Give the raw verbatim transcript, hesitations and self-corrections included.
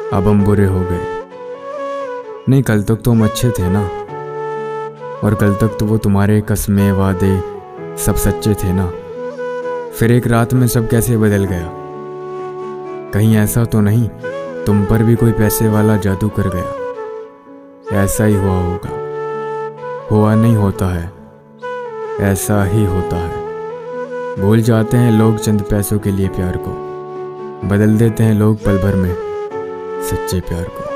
अब हम बुरे हो गए। नहीं, कल तक तो हम अच्छे थे ना, और कल तक तो वो तुम्हारे कस्में वादे सब सच्चे थे ना। फिर एक रात में सब कैसे बदल गया? कहीं ऐसा तो नहीं तुम पर भी कोई पैसे वाला जादू कर गया? ऐसा ही हुआ होगा। हुआ नहीं होता है, ऐसा ही होता है। भूल जाते हैं लोग चंद पैसों के लिए प्यार को, बदल देते हैं लोग पल भर में सच्चे प्यार को।